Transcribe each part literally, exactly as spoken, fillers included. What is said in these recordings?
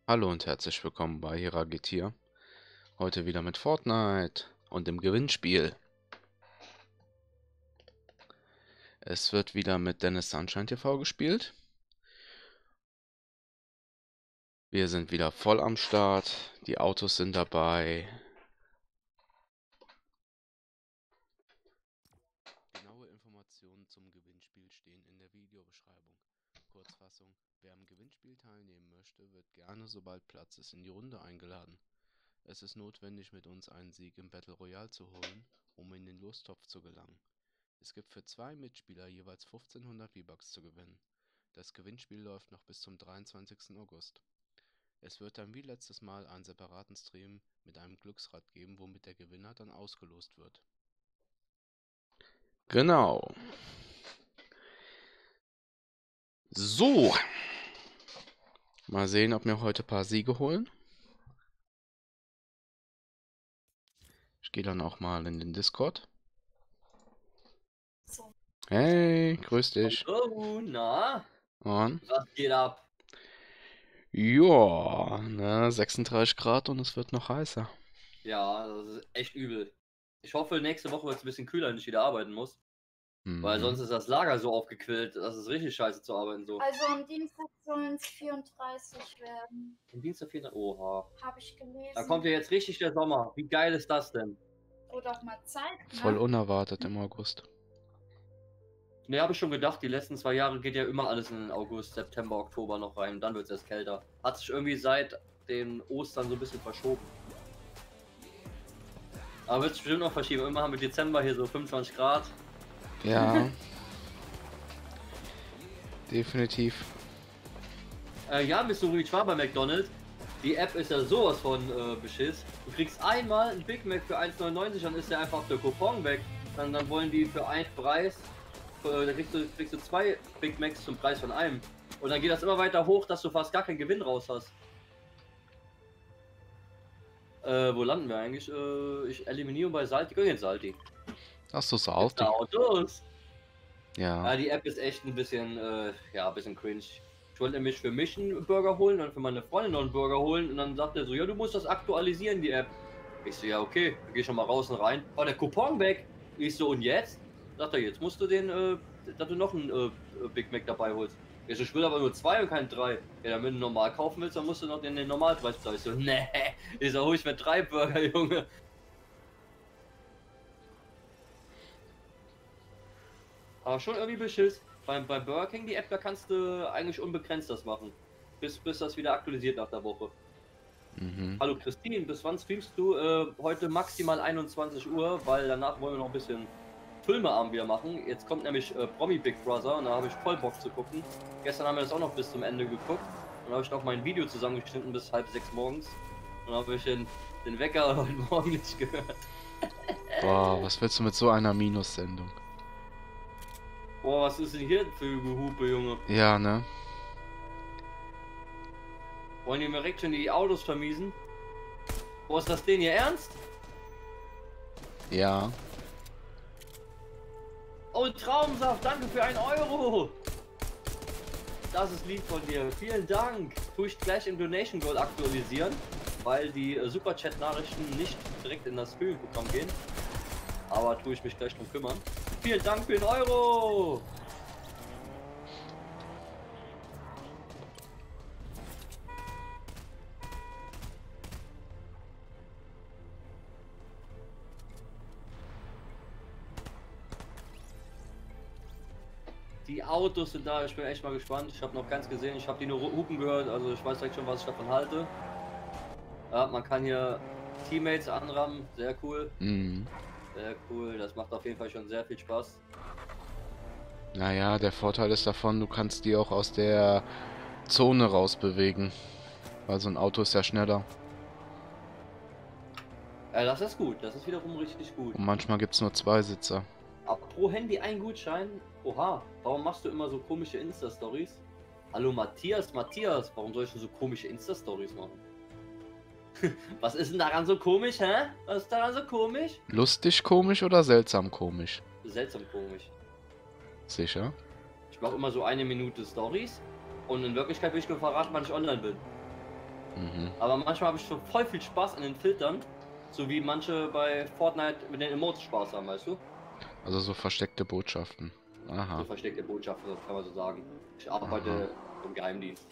Hallo und herzlich willkommen bei Hiragetir. Heute wieder mit Fortnite und dem Gewinnspiel. Es wird wieder mit Dennis Sunshine T V gespielt. Wir sind wieder voll am Start. Die Autos sind dabei. Genaue Informationen zum Gewinnspiel stehen in der Videobeschreibung. Kurzfassung: Wer am Gewinnspiel teilnehmen möchte, wird gerne, sobald Platz ist, in die Runde eingeladen. Es ist notwendig, mit uns einen Sieg im Battle Royale zu holen, um in den Lostopf zu gelangen. Es gibt für zwei Mitspieler jeweils fünfzehnhundert V-Bucks zu gewinnen. Das Gewinnspiel läuft noch bis zum dreiundzwanzigsten August. Es wird dann wie letztes Mal einen separaten Stream mit einem Glücksrad geben, womit der Gewinner dann ausgelost wird. Genau. So. Mal sehen, ob wir heute ein paar Siege holen. Ich gehe dann auch mal in den Discord. Hey, grüß dich. Hallo, na? Und? Was geht ab? Ja, ne, sechsunddreißig Grad und es wird noch heißer. Ja, das ist echt übel. Ich hoffe, nächste Woche wird es ein bisschen kühler und ich wieder arbeiten muss. Mhm. Weil sonst ist das Lager so aufgequillt, das ist richtig scheiße zu arbeiten so. Also am Dienstag sollen es vierunddreißig werden. Am Dienstag vierter. Oha. Habe ich gelesen. Da kommt ja jetzt richtig der Sommer. Wie geil ist das denn? Wurde auch mal Zeit. Voll Ne? unerwartet im August. Ne, habe ich schon gedacht, die letzten zwei Jahre geht ja immer alles in den August, September, Oktober noch rein. Dann wird es erst kälter. Hat sich irgendwie seit den Ostern so ein bisschen verschoben. Aber wird es bestimmt noch verschieben. Immer haben wir Dezember hier so fünfundzwanzig Grad. Ja. Definitiv. Äh, ja, Mister Ruhig, ich war bei McDonald's. Die App ist ja sowas von äh, beschiss. Du kriegst einmal ein Big Mac für eins neunundneunzig, dann ist ja einfach der Coupon weg. Dann, dann wollen die für einen Preis, äh, da kriegst du, kriegst du zwei Big Macs zum Preis von einem. Und dann geht das immer weiter hoch, dass du fast gar keinen Gewinn raus hast. Äh, wo landen wir eigentlich? Äh, ich eliminiere bei Salti. Geh jetzt Salti. Hast du Salty? Autos. Ja. Ja, die App ist echt ein bisschen, äh, ja, ein bisschen cringe. Ich wollte nämlich für mich einen Burger holen und für meine Freundin noch einen Burger holen und dann sagt er so, ja, du musst das aktualisieren, die App. Ich so, ja, okay, dann geh schon mal raus und rein. Oh, der Coupon weg. Ich so, und jetzt? Sagt er, jetzt musst du den, äh, dass du noch einen äh, Big Mac dabei holst. Ich so, ich will aber nur zwei und kein drei. Ja, dann wenn du normal kaufen willst, dann musst du noch den, den Normalpreis zahlen. Ich so, nee. Ich so, hol ich mir drei Burger, Junge. Aber schon irgendwie beschiss. Beim, beim Burger King, die App, da kannst du eigentlich unbegrenzt das machen. Bis, bis das wieder aktualisiert nach der Woche. Mhm. Hallo Christine, bis wann streamst du? Äh, heute maximal einundzwanzig Uhr, weil danach wollen wir noch ein bisschen Filmeabend wieder machen. Jetzt kommt nämlich äh, Promi Big Brother und da habe ich voll Bock zu gucken. Gestern haben wir das auch noch bis zum Ende geguckt. Dann habe ich noch mein Video zusammengeschnitten bis halb sechs morgens. Und dann habe ich den, den Wecker heute Morgen nicht gehört. Boah, was willst du mit so einer Minussendung? Boah, was ist denn hier für Gehupe, Junge? Ja, ne? Wollen die mir direkt schon die Autos vermiesen? Boah, ist das denn hier ernst? Ja. Oh, Traumsaft, danke für einen Euro! Das ist lieb von dir, vielen Dank! Tue ich gleich im Donation Goal aktualisieren, weil die äh, Superchat-Nachrichten nicht direkt in das Höhenprogramm gehen. Aber tue ich mich gleich drum kümmern. Vielen Dank für den Euro! Die Autos sind da, ich bin echt mal gespannt. Ich habe noch keins gesehen, ich habe die nur hupen gehört, also ich weiß direkt schon, was ich davon halte. Ja, man kann hier Teammates anrammen, sehr cool. Mhm. Sehr cool, das macht auf jeden Fall schon sehr viel Spaß. Naja, der Vorteil ist davon, du kannst die auch aus der Zone rausbewegen. Weil so ein Auto ist ja schneller. Ja, das ist gut, das ist wiederum richtig gut. Und manchmal gibt es nur zwei Sitzer. Aber pro Handy ein Gutschein? Oha, warum machst du immer so komische Insta-Stories? Hallo Matthias, Matthias, warum soll ich denn so komische Insta-Stories machen? Was ist denn daran so komisch, hä? Was ist daran so komisch? Lustig komisch oder seltsam komisch? Seltsam komisch. Sicher? Ich mache immer so eine Minute Stories und in Wirklichkeit will ich nur verraten, wann ich online bin. Mhm. Aber manchmal habe ich schon voll viel Spaß an den Filtern. So wie manche bei Fortnite mit den Emotes Spaß haben, weißt du? Also so versteckte Botschaften. So Aha. versteckte Botschaften, kann man so sagen. Ich arbeite im Geheimdienst.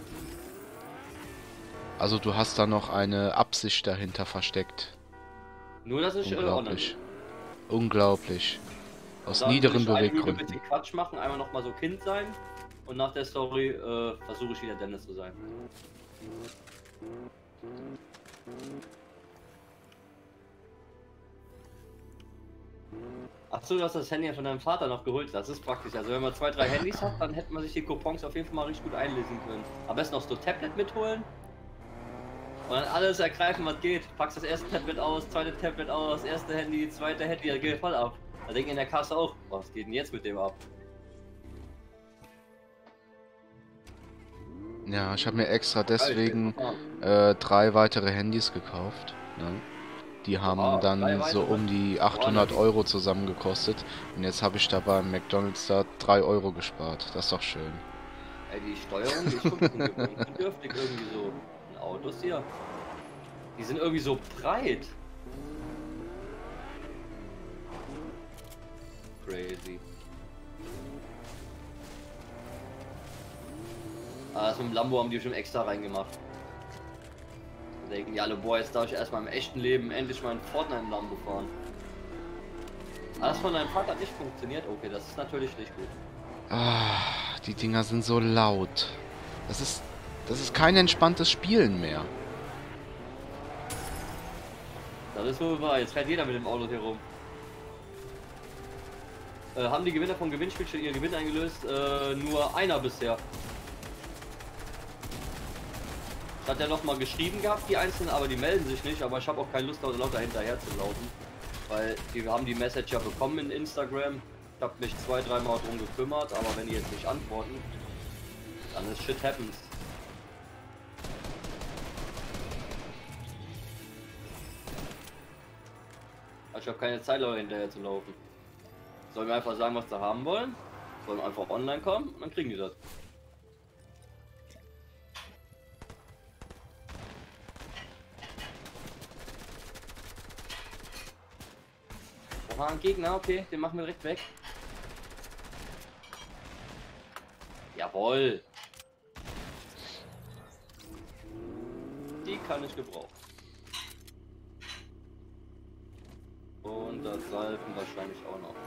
Also du hast da noch eine Absicht dahinter versteckt. Nur, dass ich äh, online Unglaublich. Unglaublich. Aus Dann will niederen ich eine Minute ein Beweggründen. bisschen Quatsch machen, einmal noch mal so Kind sein. Und nach der Story äh, versuche ich wieder Dennis zu sein. Achso, du hast das Handy ja von deinem Vater noch geholt. Das ist praktisch. Also wenn man zwei, drei Handys hat, dann hätte man sich die Coupons auf jeden Fall mal richtig gut einlesen können. Am besten noch so Tablet mitholen. Und dann alles ergreifen, was geht. Packst das erste Tablet aus, zweite Tablet aus, erste Handy, zweite Handy, da geht voll ab. Da denken in der Kasse auch, was geht denn jetzt mit dem ab? Ja, ich habe mir extra deswegen äh, drei weitere Handys gekauft. Ne? Die haben Ah, drei dann so weitere? um die achthundert Euro zusammen gekostet. Und jetzt habe ich da beim McDonald's da drei Euro gespart. Das ist doch schön. Ey, die Steuerung, die ist schon ein bisschen gewöhnt. Dürftig irgendwie so. Und Autos hier. Die sind irgendwie so breit. Crazy. Ah, das mit dem Lambo haben die schon extra reingemacht. Da denken die alle, boah, jetzt darf ich erstmal im echten Leben endlich mal in Fortnite im Lambo fahren. Ah, das von deinem Vater hat nicht funktioniert? Okay, das ist natürlich nicht gut. Ah, die Dinger sind so laut. Das ist, das ist kein entspanntes Spielen mehr. Das ist wohl wahr, jetzt fährt jeder mit dem Auto hier rum. Äh, haben die Gewinner vom Gewinnspiel schon ihren Gewinn eingelöst? Äh, nur einer bisher. Hat er noch mal geschrieben gehabt, die Einzelnen, aber die melden sich nicht. Aber ich habe auch keine Lust, lauter hinterher zu laufen. Weil die haben die Message ja bekommen in Instagram. Ich habe mich zwei, dreimal drum gekümmert, aber wenn die jetzt nicht antworten, dann ist shit happens. Also ich habe keine Zeit, Leute hinterher zu laufen. Sollen wir einfach sagen, was sie haben wollen? Sollen einfach online kommen und dann kriegen die das. Oh, ein Gegner, okay, den machen wir direkt weg. Jawohl. Die kann ich gebrauchen. Und das Salven wahrscheinlich auch noch.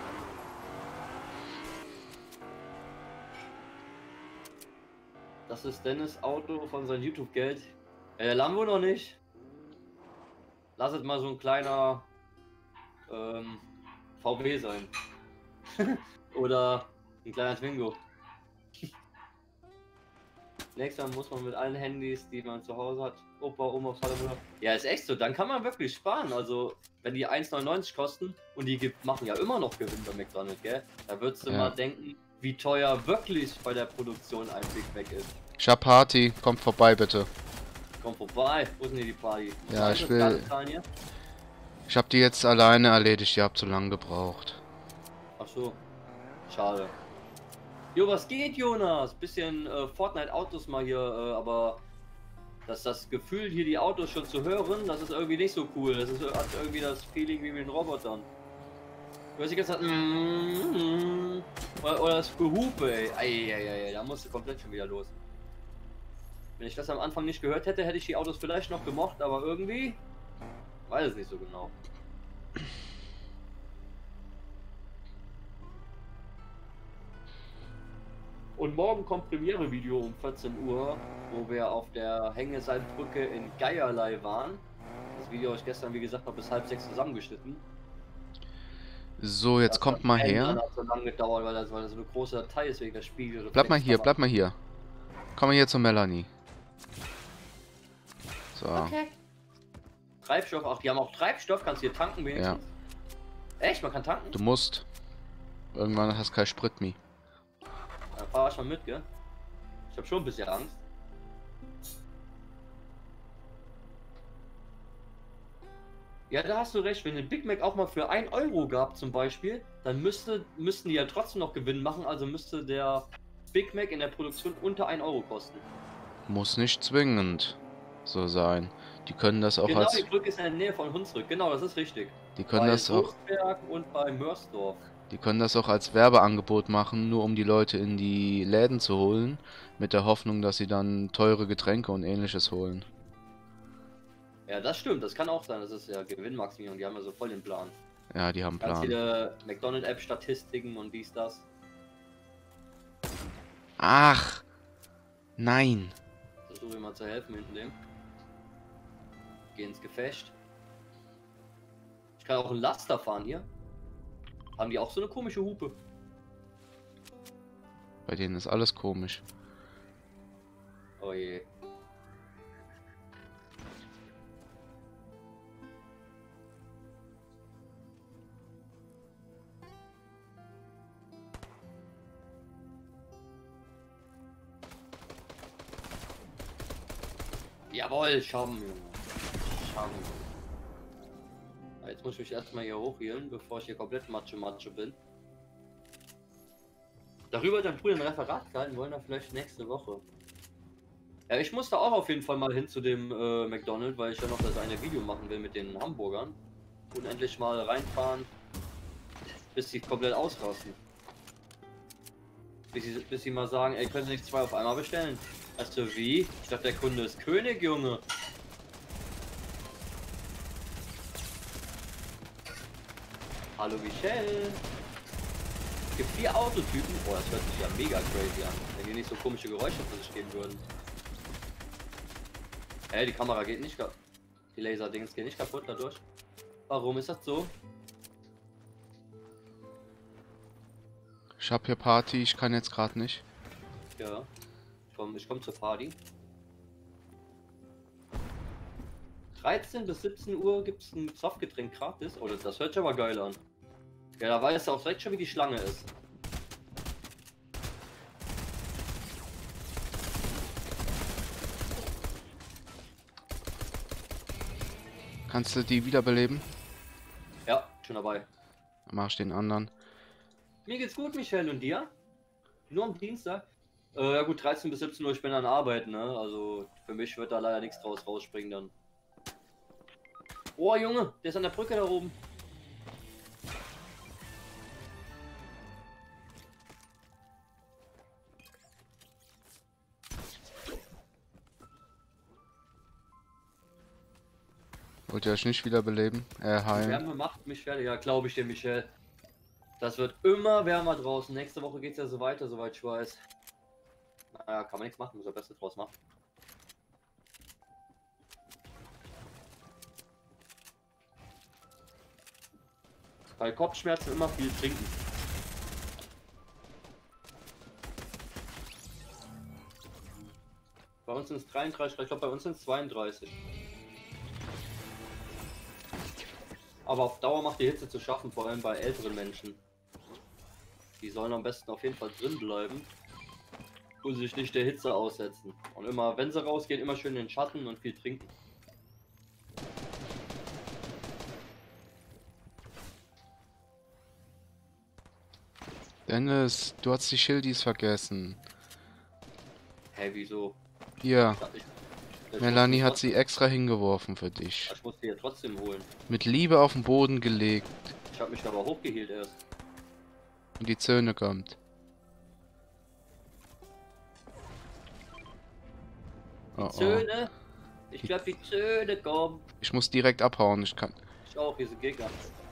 Das ist Dennis Auto von seinem YouTube-Geld. Äh, Lambo noch nicht. Lass es mal so ein kleiner ähm, V W sein. Oder ein kleiner Twingo. Nächstes Mal muss man mit allen Handys, die man zu Hause hat, Opa, Oma, Vater, Mutter. Ja, ist echt so. Dann kann man wirklich sparen. Also, wenn die eins neunundneunzig kosten und die gibt, machen ja immer noch Gewinn bei McDonald's, gell? Da würdest du Ja. mal denken, wie teuer wirklich bei der Produktion ein Big Mac ist. Ich hab Party, kommt vorbei bitte. Komm vorbei. Wo ist denn hier die Party? Ja, Was ich ist will- das Kartenzahlen hier? Ich hab die jetzt alleine erledigt, ihr habt zu lange gebraucht. Ach so. Schade. Jo, was geht, Jonas? Bisschen äh, Fortnite-Autos mal hier, äh, aber dass das Gefühl, hier die Autos schon zu hören, das ist irgendwie nicht so cool. Das ist, hat irgendwie das Feeling wie mit den Robotern. Du hast die ganze Zeit mm, mm, oder, oder das Gehupe, ey. Ei, ei, ei, da musst du komplett schon wieder los. Wenn ich das am Anfang nicht gehört hätte, hätte ich die Autos vielleicht noch gemocht, aber irgendwie weiß es nicht so genau. Und morgen kommt Premiere-Video um vierzehn Uhr, wo wir auf der Hängeseilbrücke in Geierlei waren. Das Video habe ich gestern, wie gesagt, noch bis halb sechs zusammengeschnitten. So, jetzt Das kommt hat mal Dann her. hat so lange gedauert, weil das, weil das so eine große Datei ist wegen der Spiegel. Bleib mal hier, bleib mal hier. Komm mal hier zu Melanie. So. Okay. Treibstoff, ach, die haben auch Treibstoff, kannst du hier tanken wenigstens? Echt, man kann tanken? Du musst. Irgendwann hast du kein Sprit mehr. Dann fahr ich mal mit, gell? Ich hab schon ein bisschen Angst. Ja, da hast du recht, wenn ein Big Mac auch mal für ein Euro gab zum Beispiel, dann müsste, müssten die ja trotzdem noch Gewinn machen, also müsste der Big Mac in der Produktion unter ein Euro kosten. Muss nicht zwingend. so sein. Die können das auch Genau, als... die Brücke ist in der Nähe von Hunsrück. Genau, das ist richtig. Die können bei das auch... Sulzberg und bei Mörsdorf. Die können das auch als Werbeangebot machen, nur um die Leute in die Läden zu holen, mit der Hoffnung, dass sie dann teure Getränke und ähnliches holen. Ja, das stimmt. Das kann auch sein. Das ist ja Gewinnmaximierung. Die haben ja so voll den Plan. Ja, die haben Ganz Plan. viele McDonald-App-Statistiken und dies, das. Ach! Nein! Versuche ich mal zu helfen hinten dem. Geh ins Gefecht. Ich kann auch einen Laster fahren hier. Haben die auch so eine komische Hupe? Bei denen ist alles komisch. Oh je. Jawohl, Schaben, Junge. Schaben. Jetzt muss ich mich erstmal hier hochhielen, bevor ich hier komplett Matsche Matsche bin. Darüber hat dann früher ein Referat gehalten, wollen wir vielleicht nächste Woche. Ja, ich muss da auch auf jeden Fall mal hin zu dem äh, McDonald's, weil ich ja noch das eine Video machen will mit den Hamburgern. Und endlich mal reinfahren, bis sie komplett ausrasten. Bis sie, bis sie mal sagen, ey, können Sie nicht zwei auf einmal bestellen? Also wie? Ich dachte, der Kunde ist König, Junge. Hallo Michelle. Es gibt vier Autotypen. Oh, das hört sich ja mega crazy an. Wenn die nicht so komische Geräusche für sich geben würden. Hey, die Kamera geht nicht kaputt. Die Laser-Dings gehen nicht kaputt dadurch. Warum ist das so? Ich hab hier Party, ich kann jetzt gerade nicht. Ja. Ich komme ich komm zur Party. dreizehn bis siebzehn Uhr gibt es ein Softgetränk gratis. Oh, das, das hört sich aber geil an. Ja, da weißt du auch direkt schon, wie die Schlange ist. Kannst du die wiederbeleben? Ja, schon dabei. Dann mach ich den anderen. Mir geht's gut, Michelle, und dir? Nur am Dienstag? Äh, ja gut, dreizehn bis siebzehn Uhr, ich bin an Arbeit, ne? Also für mich wird da leider nichts draus rausspringen dann. Oh Junge, der ist an der Brücke da oben. Wollt ihr euch nicht wiederbeleben? Äh, heilen. Wärme macht mich fertig, ja, glaube ich dir, Michelle. Das wird immer wärmer draußen. Nächste Woche geht's ja so weiter, soweit ich weiß. Naja, kann man nichts machen, muss das Beste draus machen. Bei Kopfschmerzen immer viel trinken. Bei uns sind es dreiunddreißig, ich glaube bei uns sind es zweiunddreißig. Aber auf Dauer macht die Hitze zu schaffen, vor allem bei älteren Menschen. Die sollen am besten auf jeden Fall drin bleiben und sich nicht der Hitze aussetzen. Und immer, wenn sie rausgehen, immer schön in den Schatten und viel trinken. Dennis, du hast die Schildis vergessen. Hä, wieso? Hier, Ich, ich Melanie muss hat sie extra hingeworfen für dich. Ich muss die ja trotzdem holen. Mit Liebe auf den Boden gelegt. Ich habe mich aber hochgehielt erst. Und die Zöhne kommt. Oh, oh. Zöhne? Ich glaube die Zöhne kommen. Ich muss direkt abhauen, ich kann... Ich auch, hier sind Gegner.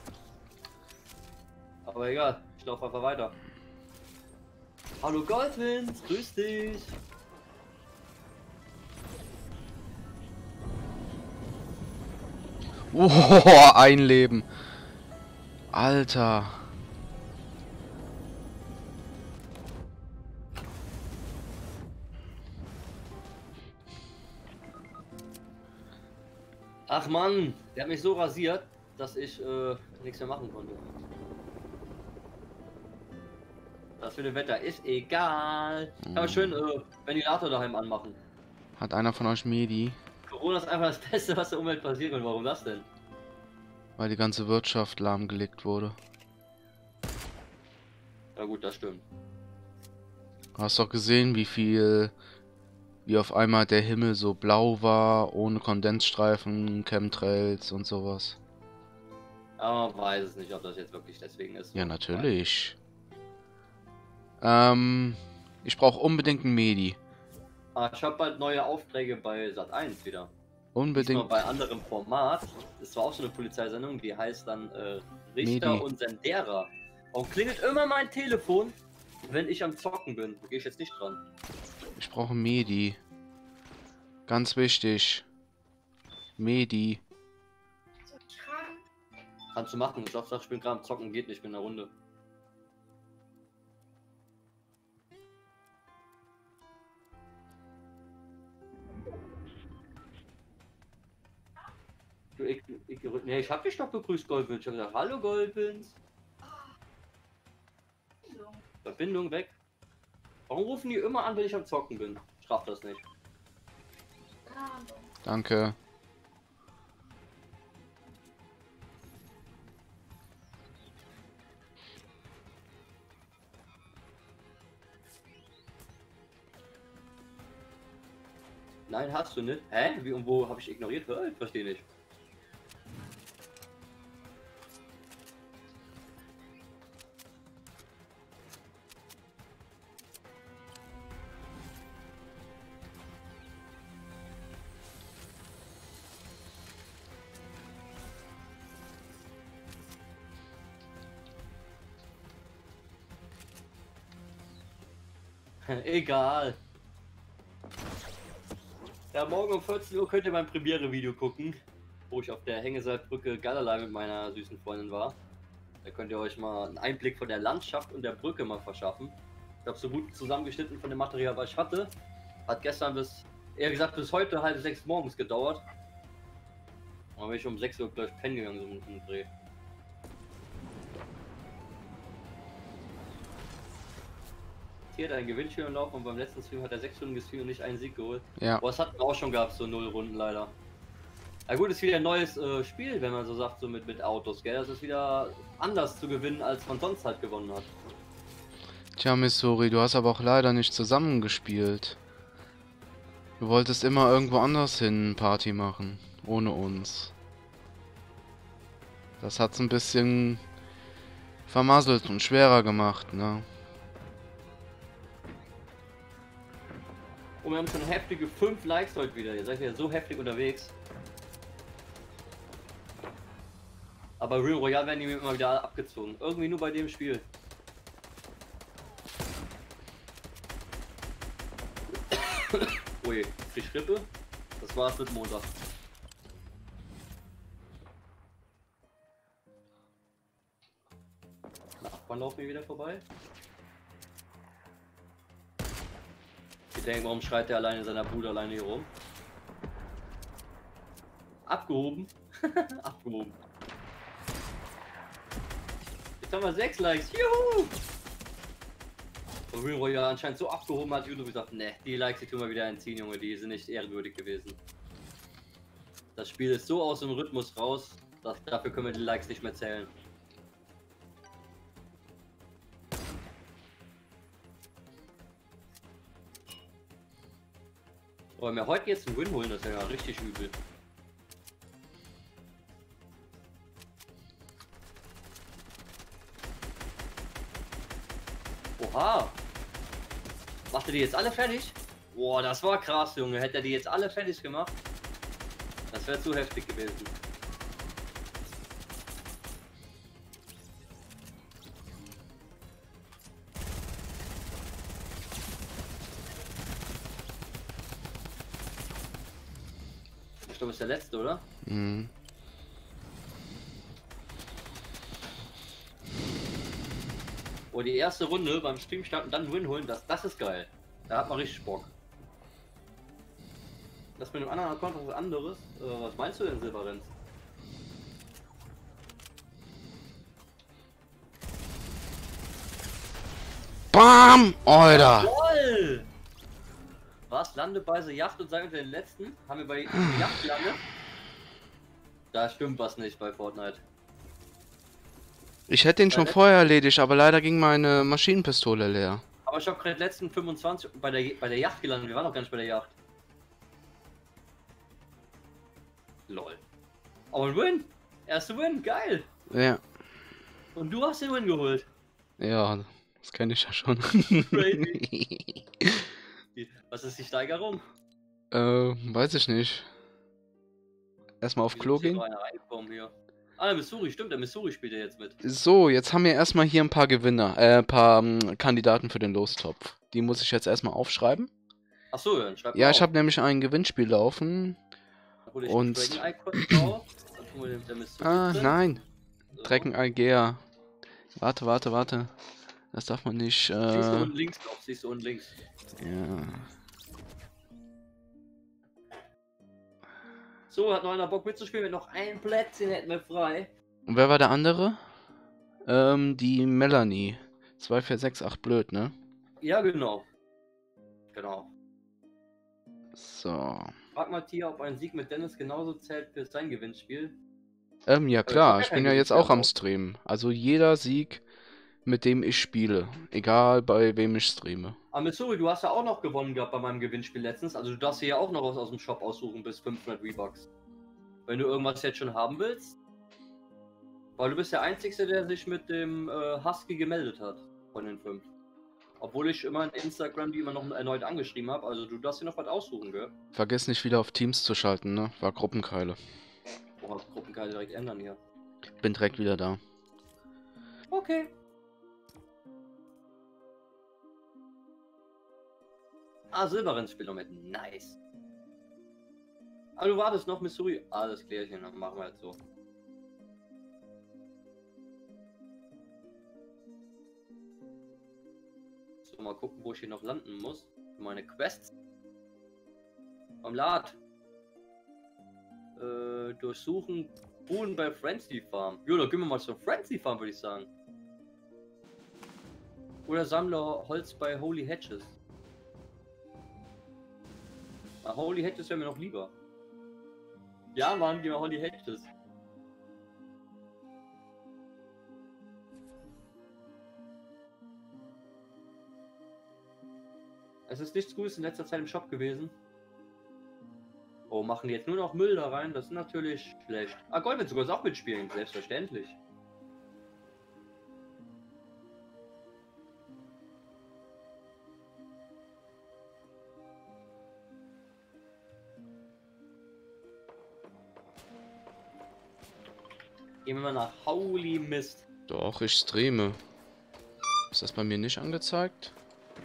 Aber egal, ich laufe einfach weiter. Hallo Goldwins, grüß dich. Oh, ein Leben. Alter. Ach Mann, der hat mich so rasiert, dass ich äh, nichts mehr machen konnte. Das für das Wetter ist egal. Mhm. Aber schön äh, Ventilator daheim anmachen. Hat einer von euch Medi? Corona ist einfach das Beste, was der Umwelt passieren kann. Warum das denn? Weil die ganze Wirtschaft lahmgelegt wurde. Ja gut, das stimmt. Du hast doch gesehen, wie viel Wie auf einmal der Himmel so blau war, ohne Kondensstreifen, Chemtrails und sowas. Aber man weiß es nicht, ob das jetzt wirklich deswegen ist. Ja, natürlich. Ähm, ich brauche unbedingt ein Medi. Ah, ich habe bald neue Aufträge bei Sat eins wieder. Unbedingt. Diesmal bei anderem Format. Das war auch so eine Polizeisendung, die heißt dann äh, Richter Medi. und Sendera. Und klingelt immer mein Telefon, wenn ich am Zocken bin. Da gehe ich jetzt nicht dran. Ich brauche ein Medi. Ganz wichtig. Medi. Soll ich fragen? Kannst du machen. Ich sag, ich bin gerade am Zocken, geht nicht, ich bin in der Runde. Du, ich, ich, nee, ich hab dich doch begrüßt, Goldwins. Ich hab gesagt, hallo Goldwins. So. Verbindung weg. Warum rufen die immer an, wenn ich am Zocken bin? Ich raff das nicht. Keine Ahnung. Danke. Nein, hast du nicht. Hä? Wie und wo habe ich ignoriert? Hä? Ich verstehe nicht. Egal. Ja, morgen um vierzehn Uhr könnt ihr mein Premiere-Video gucken, wo ich auf der Hängeseilbrücke Gallerlei mit meiner süßen Freundin war. Da könnt ihr euch mal einen Einblick von der Landschaft und der Brücke mal verschaffen. Ich habe so gut zusammengeschnitten von dem Material, was ich hatte. Hat gestern bis, eher gesagt bis heute halb sechs morgens gedauert. Dann bin ich um sechs Uhr gleich pennen gegangen, so mit dem Dreh. Hier hat ein Gewinnspiel im Laufen und beim letzten Stream hat er sechs Stunden gestreamt und nicht einen Sieg geholt. Ja. Boah, das hatten wir auch schon gehabt, so null Runden leider. Na gut, ist wieder ein neues äh, Spiel, wenn man so sagt, so mit, mit Autos, gell? Das ist wieder anders zu gewinnen, als man sonst halt gewonnen hat. Tja, Missouri, du hast aber auch leider nicht zusammengespielt. Du wolltest immer irgendwo anders hin Party machen, ohne uns. Das hat's ein bisschen vermasselt und schwerer gemacht, ne? Und wir haben schon heftige fünf Likes heute wieder. Ihr seid ja so heftig unterwegs. Aber Real Royale werden die mir immer wieder abgezogen. Irgendwie nur bei dem Spiel. Ui, krieg ich Rippe? Das war's mit Montag. Nachbarn laufen mir wieder vorbei. Ich denke, warum schreit der alleine in seiner Bude alleine hier rum? Abgehoben. Abgehoben. Jetzt haben wir sechs Likes. Juhu! Und Real Royale anscheinend so abgehoben hat YouTube gesagt, ne, die Likes die tun wir wieder entziehen, Junge, die sind nicht ehrenwürdig gewesen. Das Spiel ist so aus dem Rhythmus raus, dass dafür können wir die Likes nicht mehr zählen. Aber wenn wir heute jetzt einen Win holen, das wäre ja richtig übel. Oha! Macht er die jetzt alle fertig? Boah, das war krass, Junge. Hätte er die jetzt alle fertig gemacht? Das wäre zu heftig gewesen. Ich glaube, ist der letzte, oder? Mhm. Oh, die erste Runde beim Stream starten und dann Win holen, das, das ist geil. Da hat man richtig Bock. Das mit dem anderen Account was anderes. Äh, was meinst du denn, Silberenz? BAM! Alter! Jawohl! Was? Lande bei der Yacht und sei unter den letzten? Haben wir bei der Yacht gelandet? Da stimmt was nicht bei Fortnite. Ich hätte ihn schon vorher erledigt, aber leider ging meine Maschinenpistole leer. Aber ich habe gerade letzten fünfundzwanzig bei der, bei der Yacht gelandet. Wir waren noch gar nicht bei der Yacht. Lol. Aber ein Win. Erste Win. Geil. Ja. Und du hast den Win geholt. Ja, das kenne ich ja schon. Crazy. Was ist die Steigerung? äh, weiß ich nicht. Erstmal auf Wie Klo sind hier gehen. so eine reingekommen hier? Ah, der Missouri, stimmt, der Missouri spielt ja jetzt mit. So, jetzt haben wir erstmal hier ein paar Gewinner, äh, ein paar ähm, Kandidaten für den Lostopf. Die muss ich jetzt erstmal aufschreiben. Achso, dann schreib mal Ja, ich auf. habe nämlich ein Gewinnspiel laufen. Dann hol ich und- den Dragon Icon raus. Dann tun wir den mit der Missouri Ah, drin. nein. So. Dragon Algea. Warte, warte, warte. Das darf man nicht. Siehst du Äh, unten links noch, siehst du unten links. ja. So, hat noch einer Bock mitzuspielen, mit noch ein Plätzchen hätten wir frei. Und wer war der andere? Ähm, die Melanie. zwei vier sechs acht blöd, ne? Ja, genau. Genau. So. Frag mal Tia, ob ein Sieg mit Dennis genauso zählt für sein Gewinnspiel. Ähm, ja ich klar, hab ich ja bin kein ja jetzt Gewinnspiel auch am drauf. Streamen. Also jeder Sieg, mit dem ich spiele. Egal bei wem ich streame. Aber Missouri, du hast ja auch noch gewonnen gehabt bei meinem Gewinnspiel letztens. Also du darfst hier ja auch noch was aus dem Shop aussuchen bis fünfhundert V-Bucks. Wenn du irgendwas jetzt schon haben willst. Weil du bist der Einzige, der sich mit dem äh, Husky gemeldet hat. Von den fünf. Obwohl ich immer in Instagram die immer noch erneut angeschrieben habe. Also du darfst hier noch was aussuchen, gell? Vergiss nicht wieder auf Teams zu schalten, ne? War Gruppenkeile. Boah, Gruppen kann ich direkt ändern hier. Bin direkt wieder da. Okay. Ah, Silberrennspieler mit. Nice. Ah, du wartest noch, Missouri. Alles klärchen, dann machen wir jetzt so. So, mal gucken, wo ich hier noch landen muss. Für meine Quests. Am Lad. Äh, durchsuchen Boden bei Frenzy Farm. Jo, dann gehen wir mal zur Frenzy Farm, würde ich sagen. Oder sammle Holz bei Holy Hedges. Ah, Holy Hedges wäre mir noch lieber. Ja, Mann, die Holy Hedges. Es ist nichts Gutes in letzter Zeit im Shop gewesen. Oh, machen die jetzt nur noch Müll da rein? Das ist natürlich schlecht. Ah, Gold wird sogar auch mitspielen, selbstverständlich. Gehen wir mal nach Holy Mist. Doch, ich streame. Ist das bei mir nicht angezeigt?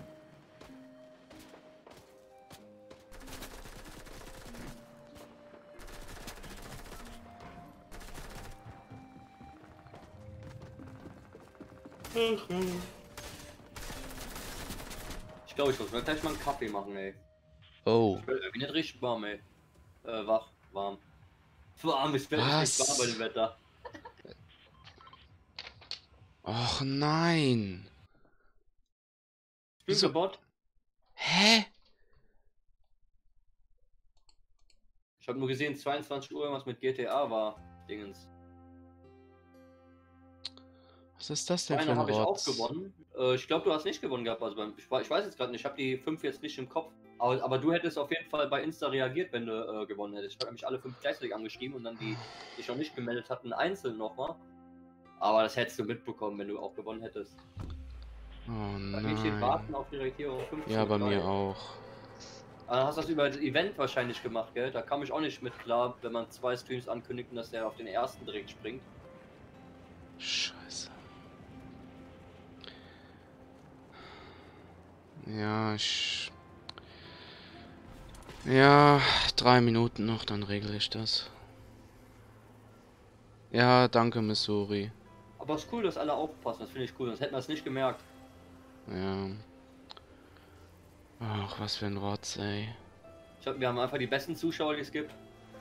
Ich glaube, ich muss mir gleich mal einen Kaffee machen, ey. Oh. Ich bin irgendwie nicht richtig warm, ey. Äh, wach, warm. Warm, ich bin Was? nicht warm bei dem Wetter. Och nein. Wieso? Wieso? Bot? Hä? Ich habe nur gesehen, zweiundzwanzig Uhr irgendwas mit G T A war. Dingens. Was ist das denn für Eine ein habe ich auch Rotz? gewonnen. Äh, ich glaube, du hast nicht gewonnen gehabt. Also beim, ich, ich weiß jetzt gerade nicht, ich habe die fünf jetzt nicht im Kopf. Aber, aber du hättest auf jeden Fall bei Insta reagiert, wenn du äh, gewonnen hättest. Ich habe nämlich alle fünf gleichzeitig angeschrieben und dann die, die sich noch nicht gemeldet hatten, einzeln nochmal. Aber das hättest du mitbekommen, wenn du auch gewonnen hättest. Oh Bei mir steht nein. warten auf die Reagierung fünfzehn Ja, bei Uhr drei. mir auch. Ah, hast du das über das Event wahrscheinlich gemacht, gell? Da kam ich auch nicht mit klar, wenn man zwei Streams ankündigt und dass der auf den ersten direkt springt. Scheiße. Ja, ich... Ja, drei Minuten noch, dann regle ich das. Ja, danke, Missouri. Aber es ist cool, dass alle aufpassen, das finde ich cool, sonst hätten wir es nicht gemerkt. Ja. Ach, was für ein Rotz, ey. Ich glaub, wir haben einfach die besten Zuschauer, die es gibt.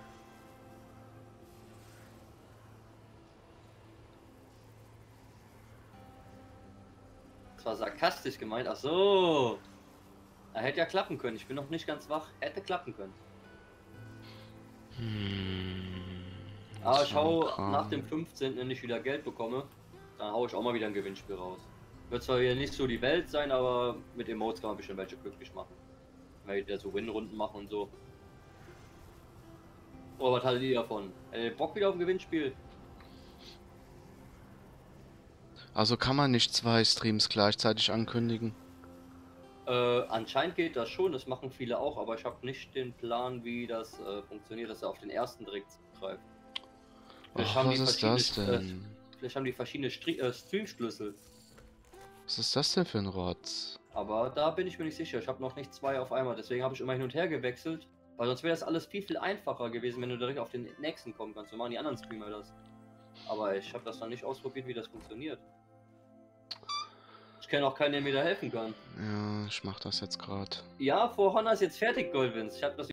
Das war sarkastisch gemeint, ach so. Er hätte ja klappen können, ich bin noch nicht ganz wach, hätte klappen können. Hm, Aber was ich für ein hau Kram. nach dem fünfzehnten wenn ich wieder Geld bekomme, dann hau ich auch mal wieder ein Gewinnspiel raus. Wird zwar hier nicht so die Welt sein, aber mit Emotes kann man bestimmt welche glücklich machen. Weil die so Win-Runden machen und so. Oh, was haltet ihr davon? Äh, Bock wieder auf ein Gewinnspiel? Also kann man nicht zwei Streams gleichzeitig ankündigen? Äh, anscheinend geht das schon, das machen viele auch, aber ich habe nicht den Plan, wie das äh, funktioniert, dass er auf den ersten direkt zugreift. Vielleicht Ach, haben was die ist das verschiedene, denn? Äh, vielleicht haben die verschiedene Stri äh, Streamschlüssel. Was ist das denn für ein Rotz? Aber da bin ich mir nicht sicher. Ich habe noch nicht zwei auf einmal, deswegen habe ich immer hin und her gewechselt. Weil sonst wäre das alles viel, viel einfacher gewesen, wenn du direkt auf den nächsten kommen kannst. So machen die anderen Streamer das. Aber ich habe das noch nicht ausprobiert, wie das funktioniert. Ich kenne auch keinen, der mir da helfen kann. Ja, ich mach das jetzt gerade. Ja, For Honor ist jetzt fertig, Goldwins. Ich habe das